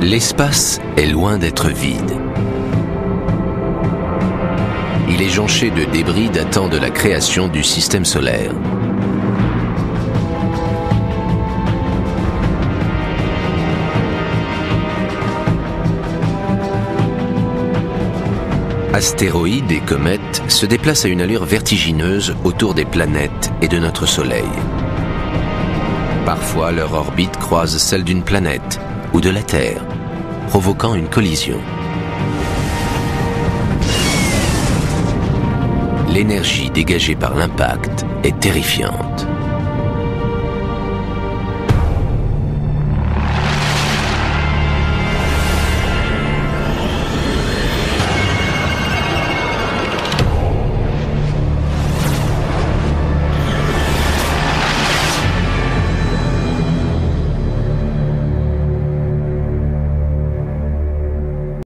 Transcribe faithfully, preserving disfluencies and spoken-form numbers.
L'espace est loin d'être vide. Il est jonché de débris datant de la création du système solaire. Astéroïdes et comètes se déplacent à une allure vertigineuse autour des planètes et de notre Soleil. Parfois, leur orbite croise celle d'une planète ou de la Terre, provoquant une collision. L'énergie dégagée par l'impact est terrifiante.